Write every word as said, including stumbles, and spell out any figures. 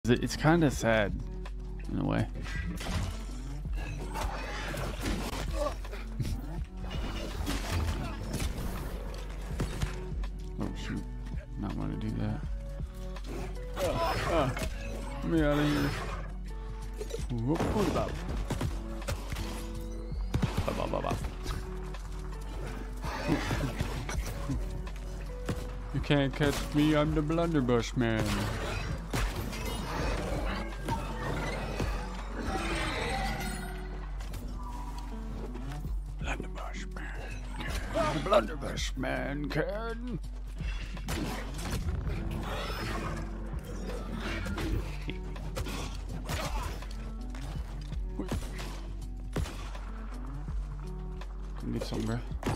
It's kind of sad, in a way. Oh shoot, not want to do that. Uh, uh, get me out of here. Whoop, what about? Ba, ba, ba, ba. You can't catch me, I'm the Blunderbuss Man. Blunderbuss Man can. The Blunderbuss Man can. Get some, bro.